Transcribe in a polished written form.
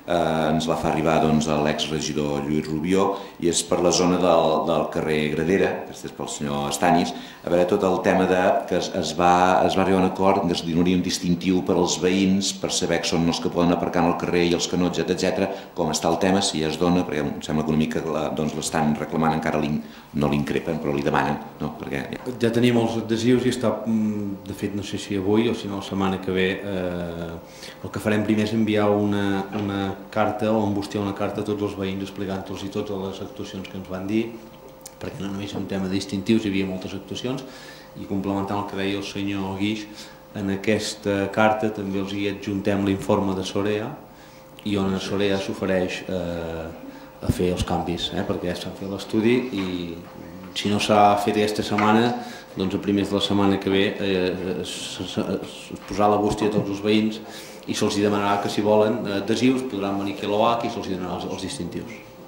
ens la fa arribar l'exregidor Lluís Rubió i és per la zona del carrer Gradera, que és pel senyor Estanis, a veure tot el tema que es va arribar a un acord que es donaria un distintiu per als veïns per saber que són els que poden aparcar al carrer i els que no, etc. Com està el tema, si es dona, perquè em sembla que una mica l'estan reclamant, encara no l'increpen, però li demanen. Ja tenim els adhesius i està, de fet no sé si avui o si no la setmana que ve, el que farem primer és enviar una carta o embustiar una carta a tots els veïns explicant-los i totes les actuacions que ens van dir, perquè no només és un tema distintius, hi havia moltes actuacions, i complementant el que deia el senyor Guix, en aquesta carta també els hi adjuntem l'informe de Sorea i on a Sorea s'ofereix a fer els canvis, perquè ja s'ha fet l'estudi i si no s'ha fet aquesta setmana, doncs a primers de la setmana que ve es posarà la bústia a tots els veïns i se'ls demanarà que si volen adhesius podran venir aquí a l'OAC i se'ls donarà els distintius.